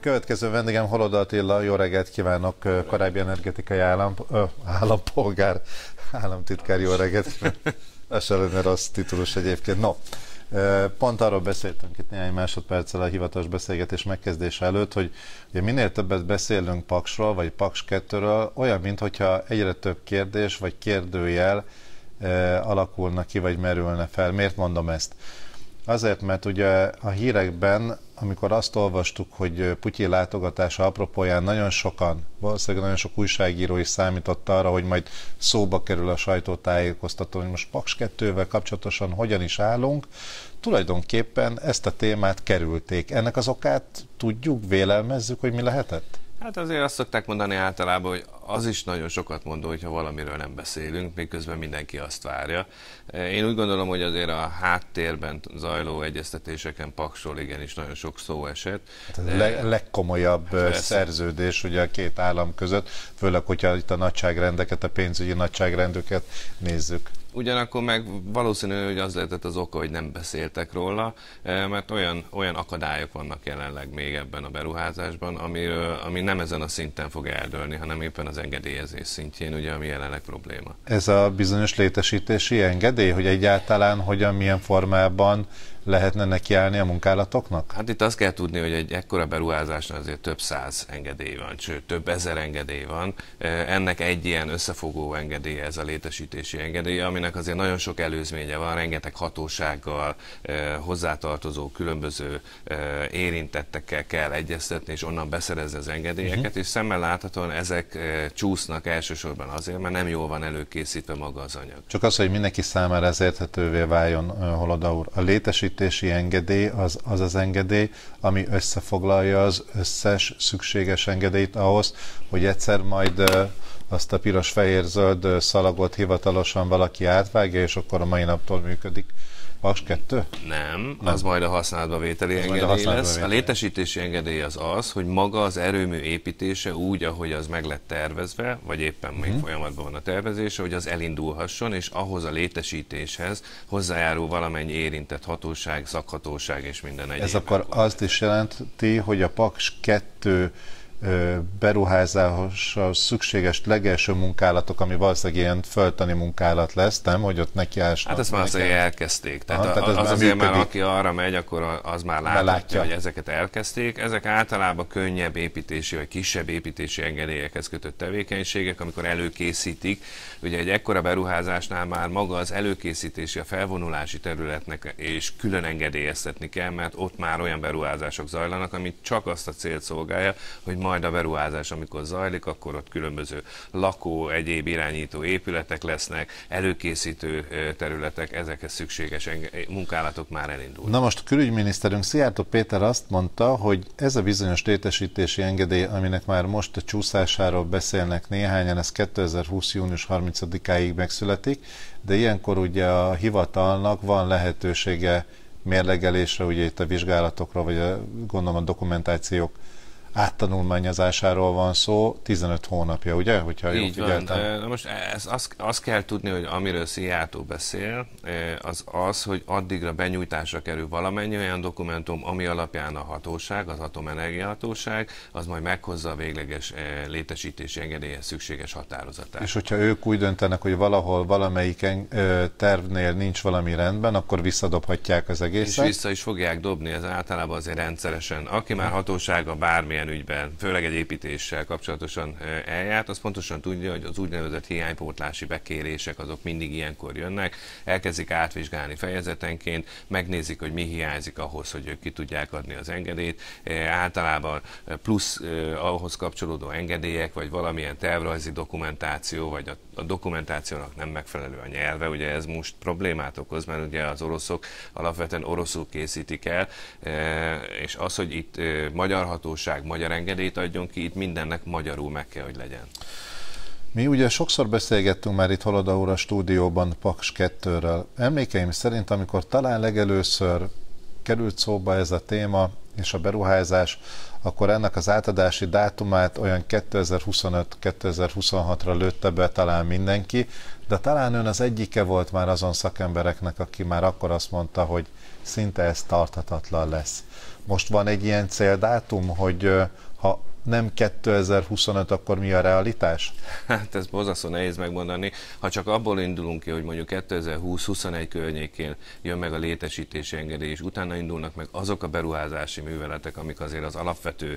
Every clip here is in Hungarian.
Következő vendégem Holoda Attila, jó reggelt kívánok, korábbi energetikai állampolgár, államtitkár, jó reggelt kívánok. Ez se lenne rossz titulus egyébként. No, pont arról beszéltünk itt néhány másodperccel a hivatalos beszélgetés megkezdése előtt, hogy ugye minél többet beszélünk Paksról, vagy Paks 2-ről, olyan, mintha egyre több kérdés, vagy kérdőjel alakulna ki, vagy merülne fel. Miért mondom ezt? Azért, mert ugye a hírekben, amikor azt olvastuk, hogy Putyin látogatása apropóján nagyon sokan, valószínűleg nagyon sok újságíró is számított arra, hogy majd szóba kerül a sajtótájékoztató, hogy most Paks 2-vel kapcsolatosan hogyan is állunk. Tulajdonképpen ezt a témát kerülték. Ennek az okát tudjuk, vélelmezzük, hogy mi lehetett? Hát azért azt szokták mondani általában, hogy az is nagyon sokat mondó, hogyha valamiről nem beszélünk, miközben mindenki azt várja. Én úgy gondolom, hogy azért a háttérben zajló egyeztetéseken Paksról igenis nagyon sok szó esett. Hát ez a legkomolyabb szerződés ugye a két állam között, főleg, hogyha itt a nagyságrendeket, a pénzügyi nagyságrendüket nézzük. Ugyanakkor meg valószínű, hogy az lehetett az oka, hogy nem beszéltek róla, mert olyan akadályok vannak jelenleg még ebben a beruházásban, ami nem ezen a szinten fog eldőlni, hanem éppen az engedélyezés szintjén, ugye, ami jelenleg probléma. Ez a bizonyos létesítési engedély, hogy egyáltalán hogyan, milyen formában lehetne nekiállni a munkálatoknak? Hát itt azt kell tudni, hogy egy ekkora beruházásnál azért több száz engedély van, sőt több ezer engedély van. Ennek egy ilyen összefogó engedélye ez a létesítési engedély, aminek azért nagyon sok előzménye van, rengeteg hatósággal, hozzátartozó különböző érintettekkel kell egyeztetni, és onnan beszerezni az engedélyeket, és szemmel láthatóan ezek csúsznak elsősorban azért, mert nem jól van előkészítve maga az anyag. Csak az, hogy mindenki számára ez érthetővé váljon, Holoda úr. A létesítési engedély az engedély, ami összefoglalja az összes szükséges engedélyt ahhoz, hogy egyszer majd azt a piros-fehér-zöld szalagot hivatalosan valaki átvágja, és akkor a mai naptól működik. Paks 2? Nem, az majd a használatba vételi engedély lesz. A létesítési engedély az, hogy maga az erőmű építése úgy, ahogy az meg lett tervezve, vagy éppen még folyamatban van a tervezése, hogy az elindulhasson, és ahhoz a létesítéshez hozzájárul valamennyi érintett hatóság, szakhatóság és minden egyéb. Ez akkor azt is jelenti, hogy a Paks 2 beruházáshoz szükséges legelső munkálatok, ami valószínűleg ilyen földtani munkálat lesz, nem? Hogy ott nekiásnak. Hát ezt már azért elkezdték. Tehát az azért már, aki arra megy, akkor az már látja, hogy ezeket elkezdték. Ezek általában könnyebb építési, vagy kisebb építési engedélyekhez kötött tevékenységek, amikor előkészítik. Ugye egy ekkora beruházásnál már maga az előkészítési, a felvonulási területnek és külön engedélyeztetni kell, mert ott már olyan beruházások zajlanak, amit csak azt a célt szolgálja, hogy majd a beruházás, amikor zajlik, akkor ott különböző lakó, egyéb irányító épületek lesznek, előkészítő területek, ezekhez szükséges munkálatok már elindulnak. Na most a külügyminiszterünk Szijjártó Péter azt mondta, hogy ez a bizonyos létesítési engedély, aminek már most a csúszásáról beszélnek néhányan, ez 2020. június 30-áig megszületik, de ilyenkor ugye a hivatalnak van lehetősége mérlegelésre, ugye itt a vizsgálatokról, vagy gondolom a dokumentációk áttanulmányozásáról van szó, 15 hónapja, ugye? Hogyha így van. Na most azt kell tudni, hogy amiről Szijjártó beszél, az, hogy addigra benyújtásra kerül valamennyi olyan dokumentum, ami alapján a hatóság, az Atomenergia Hatóság, az majd meghozza a végleges létesítési engedélyhez szükséges határozatát. És hogyha ők úgy döntenek, hogy valahol valamelyik tervnél nincs valami rendben, akkor visszadobhatják az egészet? És vissza is fogják dobni, ez általában azért rendszeresen. Aki már hatósága bármilyen ügyben, főleg egy építéssel kapcsolatosan eljárt, az pontosan tudja, hogy az úgynevezett hiánypótlási bekérések azok mindig ilyenkor jönnek, elkezdik átvizsgálni fejezetenként, megnézik, hogy mi hiányzik ahhoz, hogy ők ki tudják adni az engedélyt. Általában plusz ahhoz kapcsolódó engedélyek, vagy valamilyen tervrajzi dokumentáció, vagy a dokumentációnak nem megfelelő a nyelve, ugye ez most problémát okoz, mert ugye az oroszok alapvetően oroszul készítik el, és az, hogy itt magyar hatóság magyar engedélyt adjon ki, itt mindennek magyarul meg kell, hogy legyen. Mi ugye sokszor beszélgettünk már itt Holoda úr a stúdióban Paks 2-ről. Emlékeim szerint, amikor talán legelőször került szóba ez a téma és a beruházás, akkor ennek az átadási dátumát olyan 2025-2026-ra lőtte be talán mindenki, de talán ön az egyike volt már azon szakembereknek, aki már akkor azt mondta, hogy szinte ez tarthatatlan lesz. Most van egy ilyen céldátum, hogy ha nem 2025, akkor mi a realitás? Hát ez borzasztó nehéz megmondani. Ha csak abból indulunk ki, hogy mondjuk 2020-21 környékén jön meg a létesítési engedély, és utána indulnak meg azok a beruházási műveletek, amik azért az alapvető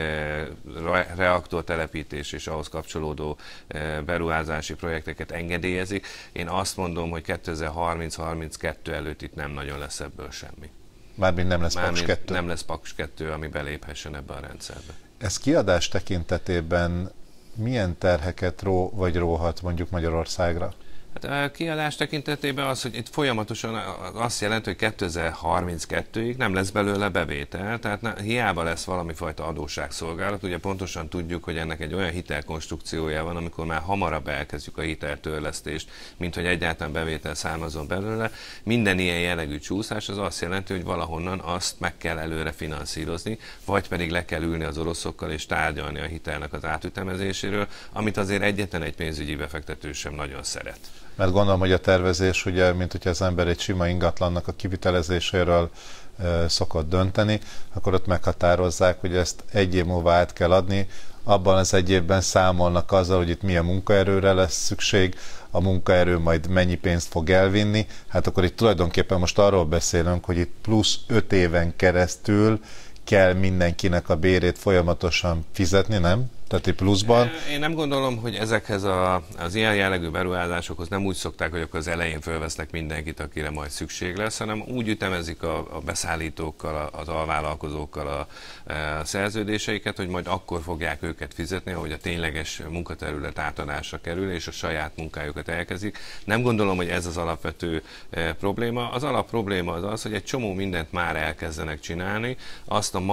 reaktortelepítés és ahhoz kapcsolódó beruházási projekteket engedélyezik. Én azt mondom, hogy 2030-32 előtt itt nem nagyon lesz ebből semmi. Mármint nem lesz Paks 2. Nem lesz Paks 2, ami beléphessen ebbe a rendszerbe. Ez kiadás tekintetében milyen terheket róhat mondjuk Magyarországra? Hát a kiadás tekintetében az, hogy itt folyamatosan azt jelenti, hogy 2032-ig nem lesz belőle bevétel, tehát hiába lesz valami fajta adósságszolgálat. Ugye pontosan tudjuk, hogy ennek egy olyan hitelkonstrukciója van, amikor már hamarabb elkezdjük a hiteltörlesztést, mint hogy egyáltalán bevétel származon belőle. Minden ilyen jellegű csúszás az azt jelenti, hogy valahonnan azt meg kell előre finanszírozni, vagy pedig le kell ülni az oroszokkal és tárgyalni a hitelnek az átütemezéséről, amit azért egyetlen egy pénzügyi befektető sem nagyon szeret. Mert gondolom, hogy a tervezés, ugye, mint hogyha az ember egy sima ingatlannak a kivitelezéséről szokott dönteni, akkor ott meghatározzák, hogy ezt egy év múlva át kell adni, abban az egy évben számolnak azzal, hogy itt milyen munkaerőre lesz szükség, a munkaerő majd mennyi pénzt fog elvinni, hát akkor itt tulajdonképpen most arról beszélünk, hogy itt plusz 5 éven keresztül kell mindenkinek a bérét folyamatosan fizetni, nem? Tehát pluszban. Én nem gondolom, hogy ezekhez az ilyen jellegű beruházásokhoz nem úgy szokták, hogy akkor az elején fölvesznek mindenkit, akire majd szükség lesz, hanem úgy ütemezik a beszállítókkal, az alvállalkozókkal a szerződéseiket, hogy majd akkor fogják őket fizetni, ahogy a tényleges munkaterület átadásra kerül, és a saját munkájukat elkezdik. Nem gondolom, hogy ez az alapvető probléma. Az alapprobléma az, hogy egy csomó mindent már elkezdenek csinálni, azt a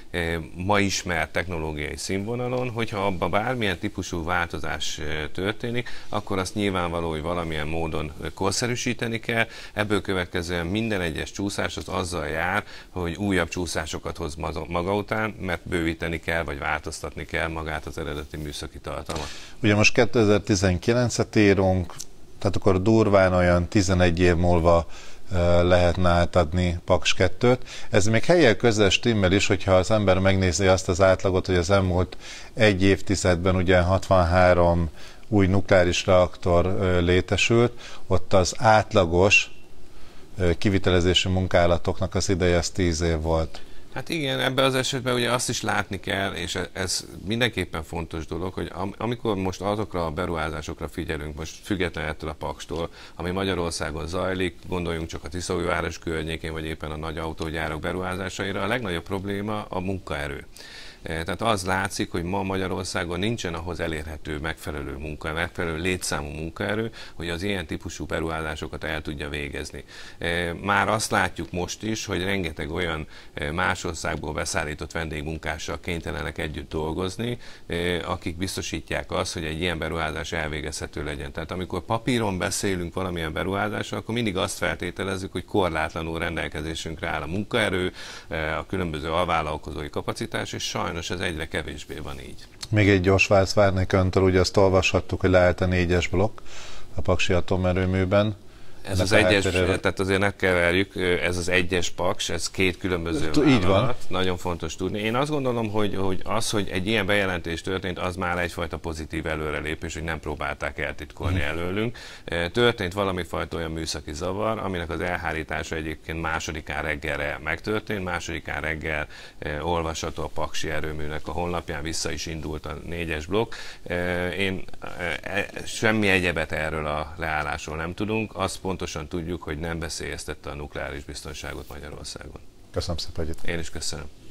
ma ismert technológiai színvonalon, hogyha abban bármilyen típusú változás történik, akkor azt nyilvánvaló, hogy valamilyen módon korszerűsíteni kell. Ebből következően minden egyes csúszás az azzal jár, hogy újabb csúszásokat hoz maga után, mert bővíteni kell, vagy változtatni kell magát az eredeti műszaki tartalmat. Ugye most 2019-et írunk, tehát akkor durván olyan 11 év múlva lehetne átadni Paks 2-t. Ez még helyen közel stimmel is, hogyha az ember megnézi azt az átlagot, hogy az elmúlt egy évtizedben ugye 63 új nukleáris reaktor létesült, ott az átlagos kivitelezési munkálatoknak az ideje az 10 év volt. Hát igen, ebben az esetben ugye azt is látni kell, és ez mindenképpen fontos dolog, hogy amikor most azokra a beruházásokra figyelünk, most függetlenül ettől a Pakstól, ami Magyarországon zajlik, gondoljunk csak a Tiszaújváros környékén, vagy éppen a nagy autógyárak beruházásaira, a legnagyobb probléma a munkaerő. Tehát az látszik, hogy ma Magyarországon nincsen ahhoz elérhető megfelelő létszámú munkaerő, hogy az ilyen típusú beruházásokat el tudja végezni. Már azt látjuk most is, hogy rengeteg olyan más országból beszállított vendégmunkással kénytelenek együtt dolgozni, akik biztosítják azt, hogy egy ilyen beruházás elvégezhető legyen. Tehát amikor papíron beszélünk valamilyen beruházásról, akkor mindig azt feltételezzük, hogy korlátlanul rendelkezésünkre áll a munkaerő, a különböző alvállalkozói kapacitás, és sajnos ez egyre kevésbé van így. Még egy gyors választ várnék öntől, ugye azt olvashattuk, hogy leállt a 4-es blokk a paksi atomerőműben. Ez az egyes, tehát azért ne keverjük, ez az egyes Paks, ez két különböző vállalat, nagyon fontos tudni. Én azt gondolom, hogy az, hogy egy ilyen bejelentés történt, az már egyfajta pozitív előrelépés, hogy nem próbálták eltitkolni előlünk. Történt valami fajta olyan műszaki zavar, aminek az elhárítása egyébként másodikán reggelre megtörtént, másodikán reggel olvasható a paksi erőműnek a honlapján, vissza is indult a 4-es blokk. Én semmi egyebet erről a leállásról nem tudunk, azt pontosan tudjuk, hogy nem veszélyeztette a nukleáris biztonságot Magyarországon. Köszönöm szépen, hogy itt. Én is köszönöm.